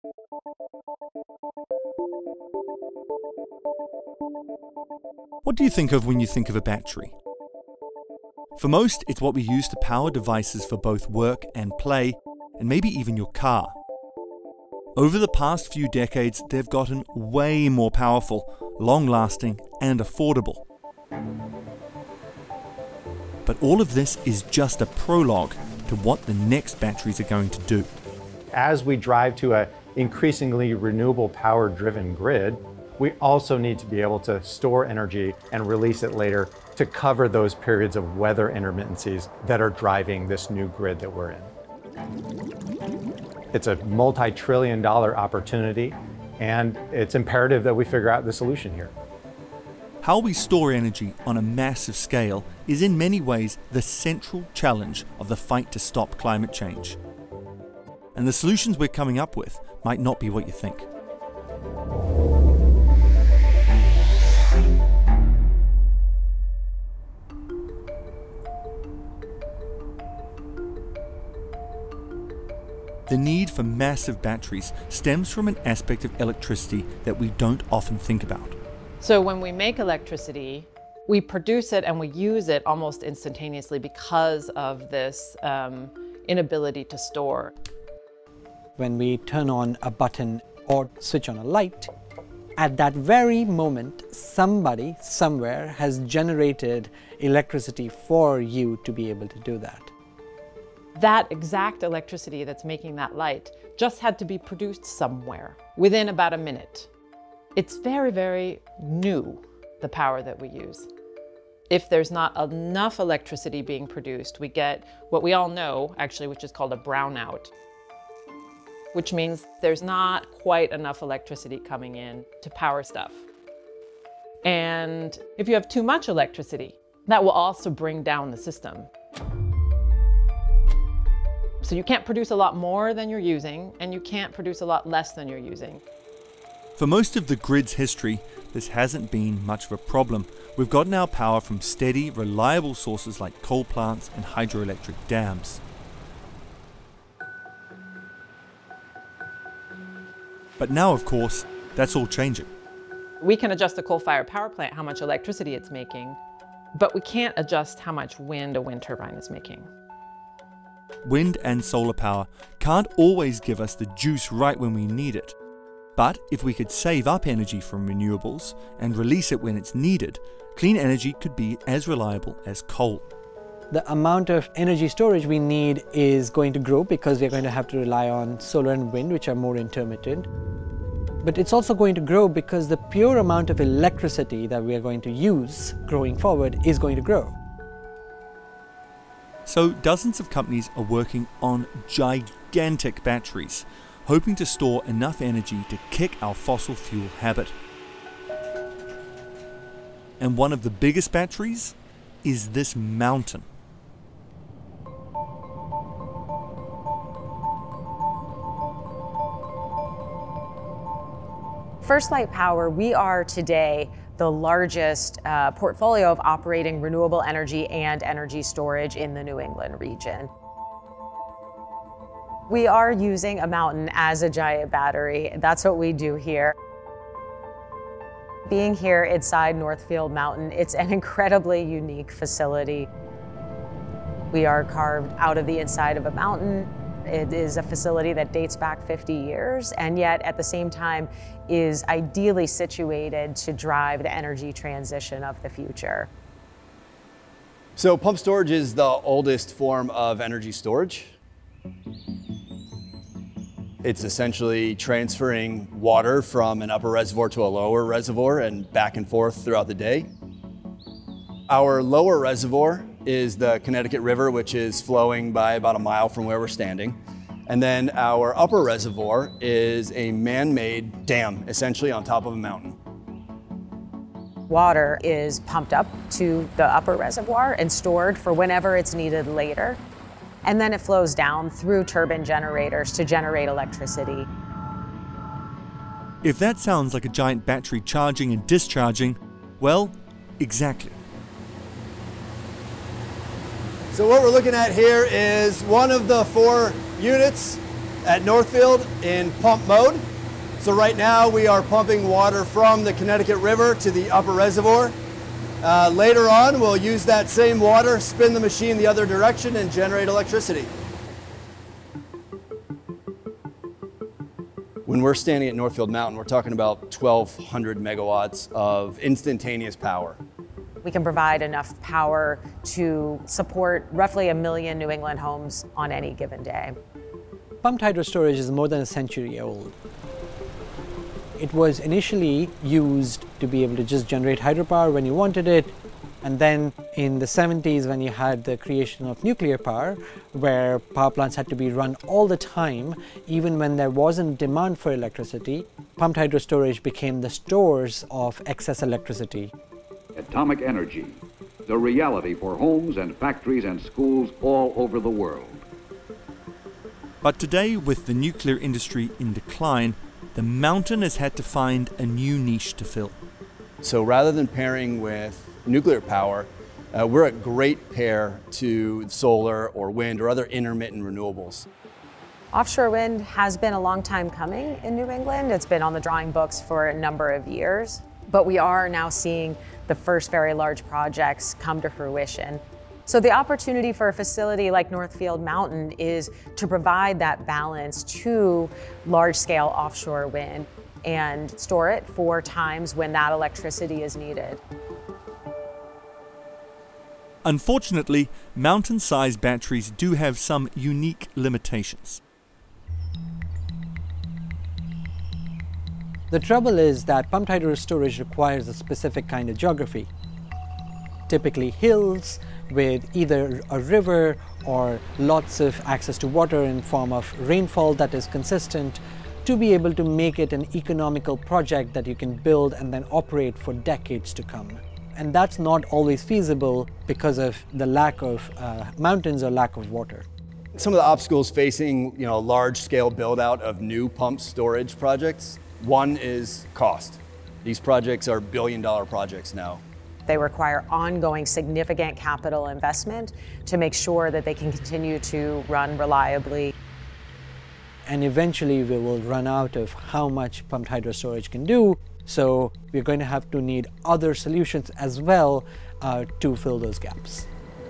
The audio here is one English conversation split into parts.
What do you think of when you think of a battery? For most, it's what we use to power devices for both work and play, and maybe even your car. Over the past few decades, they've gotten way more powerful, long-lasting, and affordable. But all of this is just a prologue to what the next batteries are going to do. As we drive to an increasingly renewable power-driven grid, we also need to be able to store energy and release it later to cover those periods of weather intermittencies that are driving this new grid that we're in. It's a multi-trillion-dollar opportunity, and it's imperative that we figure out the solution here. How we store energy on a massive scale is in many ways the central challenge of the fight to stop climate change. And the solutions we're coming up with might not be what you think. The need for massive batteries stems from an aspect of electricity that we don't often think about. So when we make electricity, we produce it and we use it almost instantaneously because of this inability to store. When we turn on a button or switch on a light, at that very moment, somebody somewhere has generated electricity for you to be able to do that. That exact electricity that's making that light just had to be produced somewhere within about a minute. It's very, very new, the power that we use. If there's not enough electricity being produced, we get what we all know, actually, which is called a brownout, which means there's not quite enough electricity coming in to power stuff. And if you have too much electricity, that will also bring down the system. So you can't produce a lot more than you're using, and you can't produce a lot less than you're using. For most of the grid's history, this hasn't been much of a problem. We've gotten our power from steady, reliable sources like coal plants and hydroelectric dams. But now, of course, that's all changing. We can adjust a coal-fired power plant how much electricity it's making, but we can't adjust how much wind a wind turbine is making. Wind and solar power can't always give us the juice right when we need it. But if we could save up energy from renewables and release it when it's needed, clean energy could be as reliable as coal. The amount of energy storage we need is going to grow because we're going to have to rely on solar and wind, which are more intermittent. But it's also going to grow because the pure amount of electricity that we are going to use growing forward is going to grow. So dozens of companies are working on gigantic batteries, hoping to store enough energy to kick our fossil fuel habit. And one of the biggest batteries is this mountain. First Light Power, we are today the largest portfolio of operating renewable energy and energy storage in the New England region. We are using a mountain as a giant battery. That's what we do here. Being here inside Northfield Mountain, it's an incredibly unique facility. We are carved out of the inside of a mountain. It is a facility that dates back 50 years, and yet at the same time is ideally situated to drive the energy transition of the future. So pump storage is the oldest form of energy storage. It's essentially transferring water from an upper reservoir to a lower reservoir and back and forth throughout the day. Our lower reservoir is the Connecticut River, which is flowing by about a mile from where we're standing. And then our upper reservoir is a man-made dam, essentially on top of a mountain. Water is pumped up to the upper reservoir and stored for whenever it's needed later. And then it flows down through turbine generators to generate electricity. If that sounds like a giant battery charging and discharging, well, exactly. So what we're looking at here is one of the 4 units at Northfield in pump mode. So right now we are pumping water from the Connecticut River to the upper reservoir. Later on, we'll use that same water, spin the machine the other direction, and generate electricity. When we're standing at Northfield Mountain, we're talking about 1,200 megawatts of instantaneous power. We can provide enough power to support roughly 1 million New England homes on any given day. Pumped hydro storage is more than a century old. It was initially used to be able to just generate hydropower when you wanted it, and then in the 70s when you had the creation of nuclear power, where power plants had to be run all the time, even when there wasn't demand for electricity, pumped hydro storage became the stores of excess electricity. Atomic energy, the reality for homes and factories and schools all over the world. But today, with the nuclear industry in decline, the mountain has had to find a new niche to fill. So rather than pairing with nuclear power, we're a great pair to solar or wind or other intermittent renewables. Offshore wind has been a long time coming in New England. It's been on the drawing books for a number of years, but we are now seeing the first very large projects come to fruition. So the opportunity for a facility like Northfield Mountain is to provide that balance to large-scale offshore wind and store it for times when that electricity is needed. Unfortunately, mountain-sized batteries do have some unique limitations. The trouble is that pumped hydro storage requires a specific kind of geography. Typically hills with either a river or lots of access to water in form of rainfall that is consistent to be able to make it an economical project that you can build and then operate for decades to come. And that's not always feasible because of the lack of mountains or lack of water. Some of the obstacles facing large-scale build-out of new pump storage projects, one is cost. These projects are billion-dollar projects now. They require ongoing significant capital investment to make sure that they can continue to run reliably. And eventually we will run out of how much pumped hydro storage can do, so we're going to have to need other solutions as well to fill those gaps.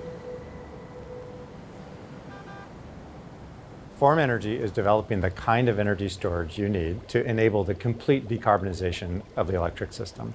Form Energy is developing the kind of energy storage you need to enable the complete decarbonization of the electric system.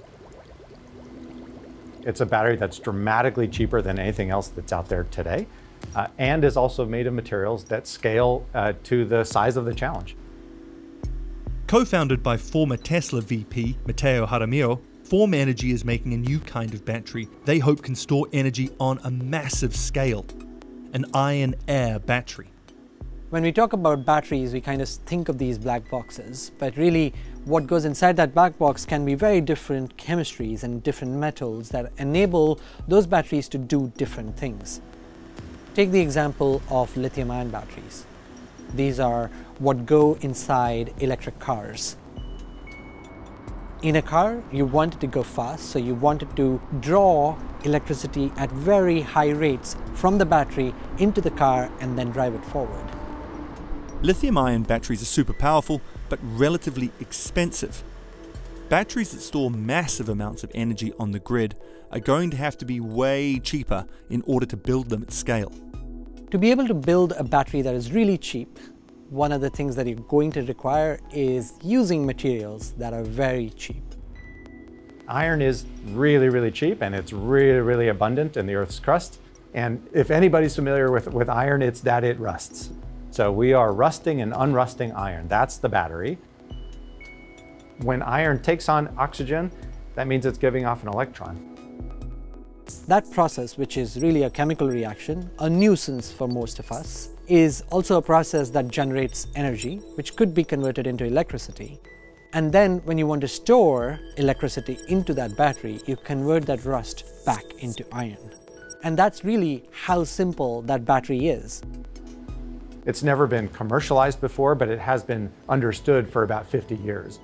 It's a battery that's dramatically cheaper than anything else that's out there today, and is also made of materials that scale to the size of the challenge. Co-founded by former Tesla VP Matteo Jaramillo, Form Energy is making a new kind of battery they hope can store energy on a massive scale, an iron-air battery. When we talk about batteries, we kind of think of these black boxes, but really what goes inside that black box can be very different chemistries and different metals that enable those batteries to do different things. Take the example of lithium-ion batteries. These are what go inside electric cars. In a car, you want it to go fast, so you want it to draw electricity at very high rates from the battery into the car and then drive it forward. Lithium-ion batteries are super powerful, but relatively expensive. Batteries that store massive amounts of energy on the grid are going to have to be way cheaper in order to build them at scale. To be able to build a battery that is really cheap, one of the things that you're going to require is using materials that are very cheap. Iron is really, really cheap, and it's really, really abundant in the Earth's crust. And if anybody's familiar with iron, it's that it rusts. So we are rusting and unrusting iron. That's the battery. When iron takes on oxygen, that means it's giving off an electron. That process, which is really a chemical reaction, a nuisance for most of us, is also a process that generates energy, which could be converted into electricity. And then when you want to store electricity into that battery, you convert that rust back into iron. And that's really how simple that battery is. It's never been commercialized before, but it has been understood for about 50 years.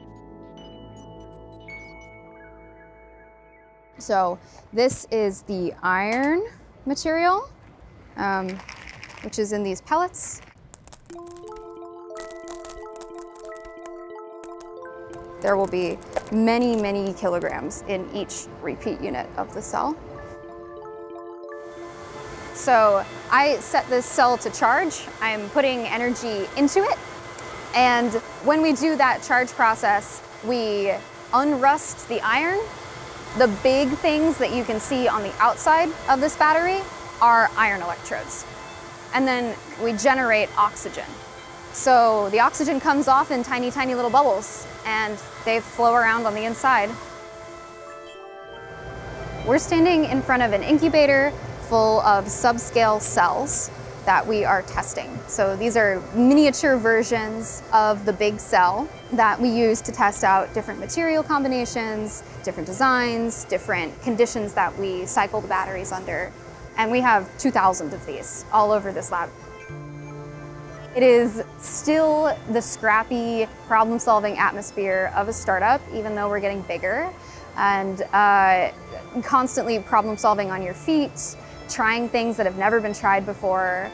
So this is the iron material, which is in these pellets. There will be many, many kilograms in each repeat unit of the cell. So I set this cell to charge. I'm putting energy into it. And when we do that charge process, we unrust the iron. The big things that you can see on the outside of this battery are iron electrodes. And then we generate oxygen. So the oxygen comes off in tiny, tiny little bubbles, and they flow around on the inside. We're standing in front of an incubator full of subscale cells that we are testing. So these are miniature versions of the big cell that we use to test out different material combinations, different designs, different conditions that we cycle the batteries under. And we have 2,000 of these all over this lab. It is still the scrappy, problem-solving atmosphere of a startup, even though we're getting bigger, and constantly problem-solving on your feet, trying things that have never been tried before.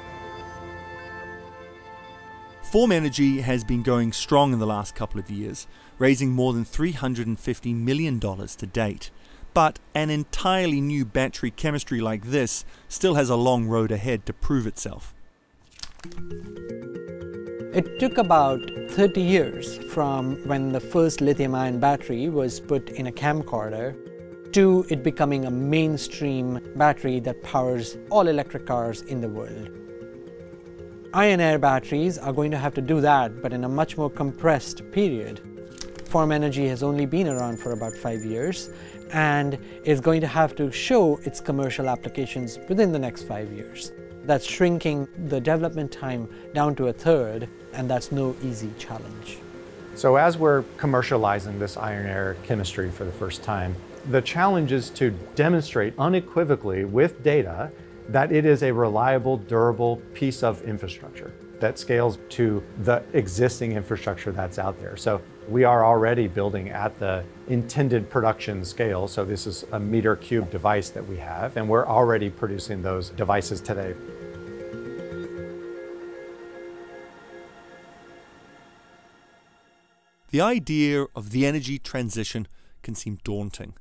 Form Energy has been going strong in the last couple of years, raising more than $350 million to date. But an entirely new battery chemistry like this still has a long road ahead to prove itself. It took about 30 years from when the first lithium-ion battery was put in a camcorder to it becoming a mainstream battery that powers all electric cars in the world. Iron-air batteries are going to have to do that, but in a much more compressed period. Form Energy has only been around for about 5 years and is going to have to show its commercial applications within the next 5 years. That's shrinking the development time down to a third, and that's no easy challenge. So as we're commercializing this iron-air chemistry for the first time, the challenge is to demonstrate unequivocally with data that it is a reliable, durable piece of infrastructure that scales to the existing infrastructure that's out there. So we are already building at the intended production scale. So this is a meter cube device that we have, and we're already producing those devices today. The idea of the energy transition can seem daunting.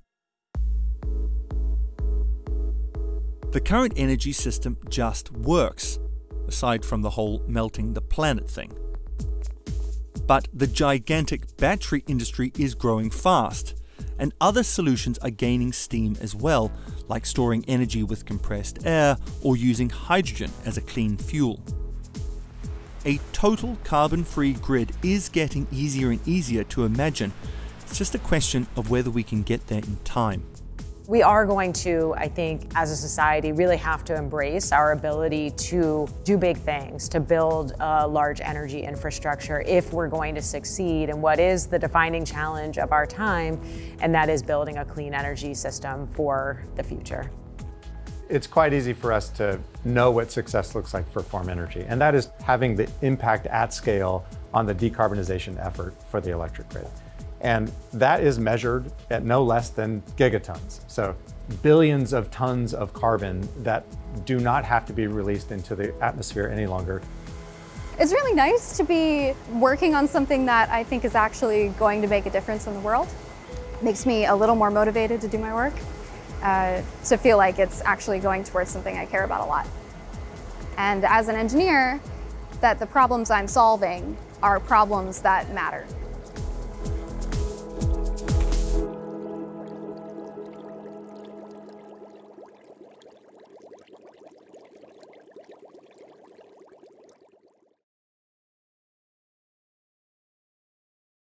The current energy system just works, aside from the whole melting the planet thing. But the gigantic battery industry is growing fast, and other solutions are gaining steam as well, like storing energy with compressed air or using hydrogen as a clean fuel. A total carbon-free grid is getting easier and easier to imagine. It's just a question of whether we can get there in time. We are going to, I think, as a society, really have to embrace our ability to do big things, to build a large energy infrastructure if we're going to succeed in what is the defining challenge of our time, and that is building a clean energy system for the future. It's quite easy for us to know what success looks like for Form Energy, and that is having the impact at scale on the decarbonization effort for the electric grid. And that is measured at no less than gigatons. So billions of tons of carbon that do not have to be released into the atmosphere any longer. It's really nice to be working on something that I think is actually going to make a difference in the world. It makes me a little more motivated to do my work, to feel like it's actually going towards something I care about a lot. And as an engineer, that the problems I'm solving are problems that matter.